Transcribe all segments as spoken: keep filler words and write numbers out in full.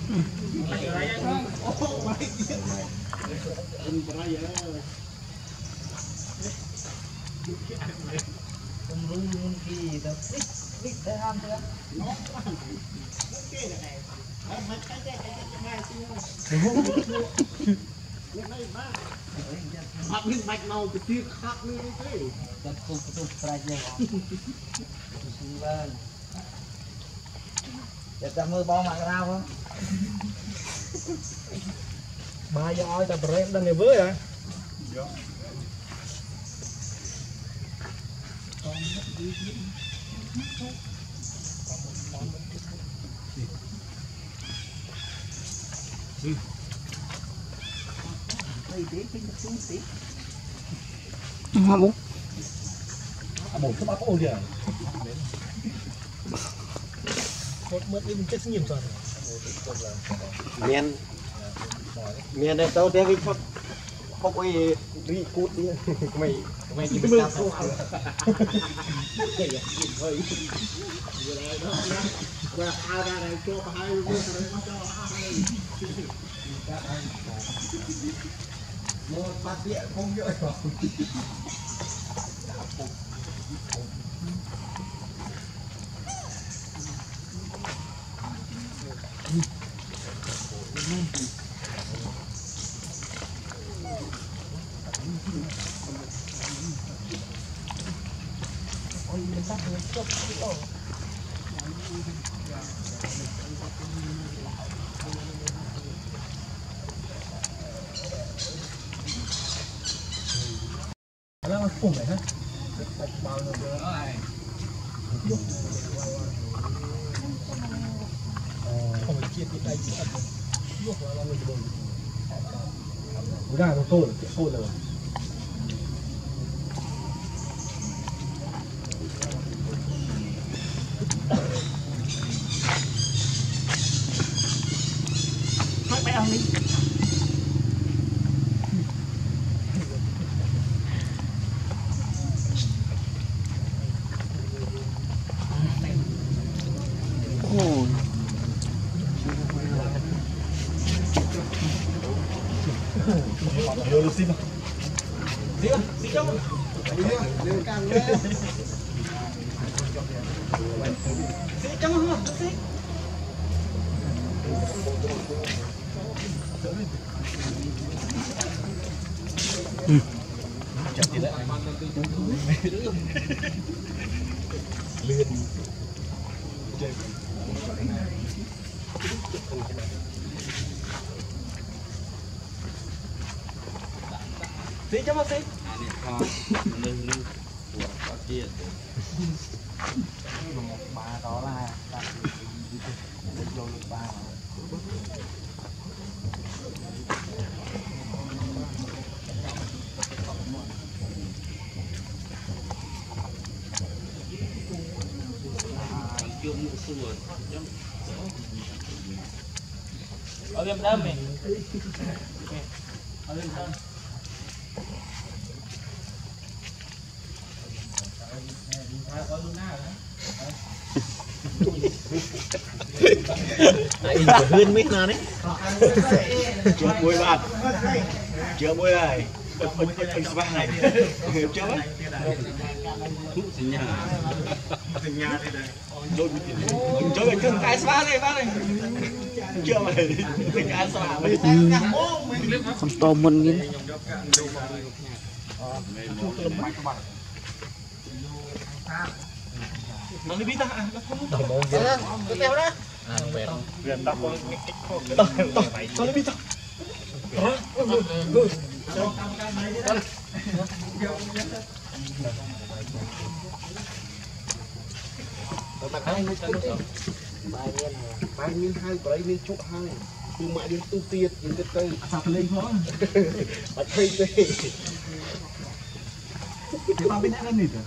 Mặt mình bạch màu cái tiết khác nữa thế. Đặt cùng cái tục sạch này. Vâng. Để ta mơ bao mạng rau không? Mà giờ ơi ta brand đang này với à? Dạ. Hoa bún. Bún không áp ôn gì à? Một mất đi mình chết nhiều rồi. Miền miền đây tao thấy cái không không ai đi cút đi mày mày chỉ biết tao và hai ra này cho hai luôn rồi nó cho hai một bát địa không dễ rồi. Nó cùng vậy hết. Bao nhiêu nữa này. Không phải chia cái tay chỉ ăn. Luộc là mình bồi. Bữa nào nó tô được, tô được. Thôi mẹ ăn đi. Ồ. Vô luôn xin mà. Đi mà, xin cho. Đi mà, lên càng lên. Xin cho mà, xin. Ừ. Chặt đi đấy. Lên. Chơi. Xin cho mà xin. Bà đó là vô lực ba ở game đâm mình ở game đâm ai hơn mấy nào đấy chưa mùi bạn chưa mùi này anh ba này chưa đấy sinh nhà sinh nhà đây này rồi chơi anh thân cái ba này ba này chưa mày tình ai sao mày con tôm mình như nó đi biết ta à nó không tao mong gì cái teo đó gần tao có cái kích không tao tao tao đi biết ta bài miên hai bài miên chụp hai từ mãi đến tu tiệt đến cái cây sao lên thôi bắt cây cây cái bao bên này nè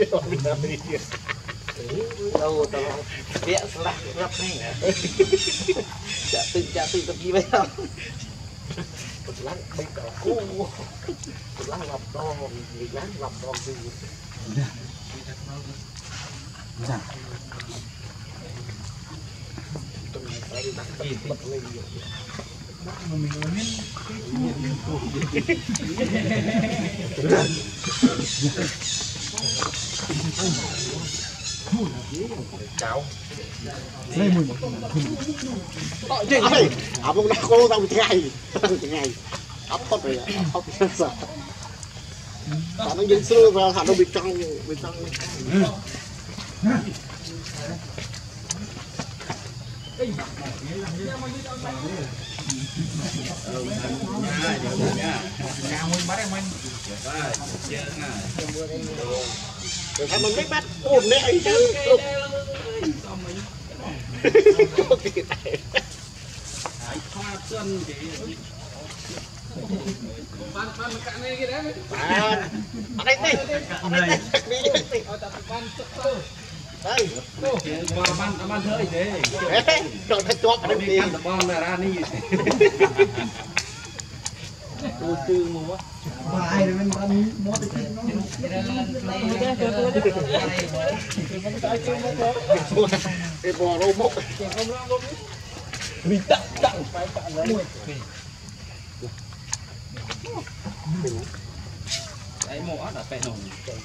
đâu tao vẽ slap rap này chả tự chả tự tập gì vậy không lăn bây giờ cô lăn lọc đo gì lăn lọc đo gì dạ cháu đây mình ơi à bông đá cô tao bị ngày ngày ấp thoát rồi ấp sợ nó dính xưa vào hạt nó bị trong bị trong em mình biết bắt ổn đấy chứ ban ban cạn này cái đấy bạn đây đi đây đi đây ban ban thơi thế rồi nó chóp cái gì bom là ra đi tôi tư mua bài rồi mình ăn mót thì cái bò rô mốc mình tặng tặng phải tặng lấy cái mỏ là phải nồng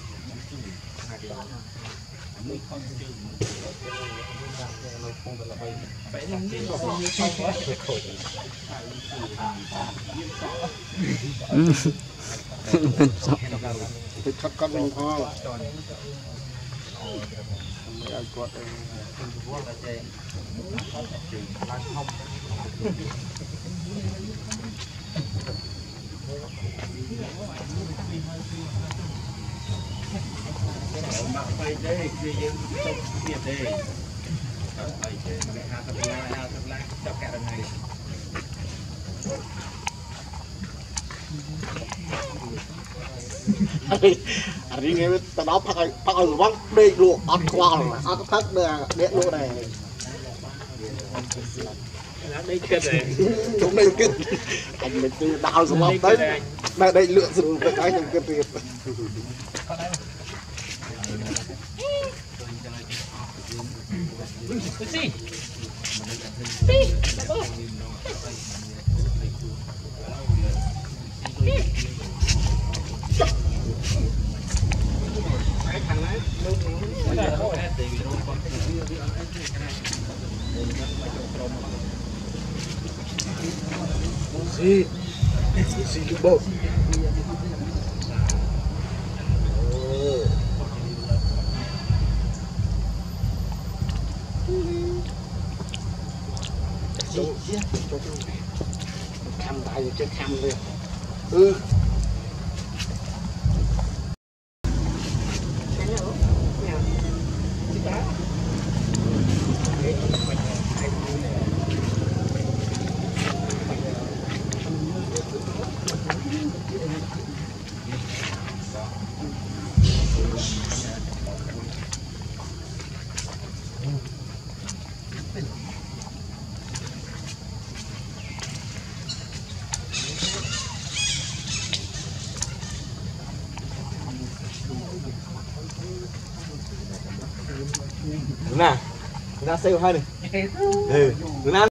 cái khắc cắt lông kho mặc phải đây thìយើងទៅទៀតទេអត់អីទេអ្នកហាត់ឡាហាត់ឡាចាប់កាក់ថ្ងៃอันนี้ไงตอนน้องพักพักเอาหรือว่าเด็กลูกออดควอลออดพักเด็กเด็กลูกnày đây kia này chúng đây kia anh mình từ đào xuống lọc đấy đây đây lựa dùng cái cái trong kia tuyệt si si cái bộ cam tay chơi cam đi ừ nè, chúng ta xây hai này. Ừ, chúng ta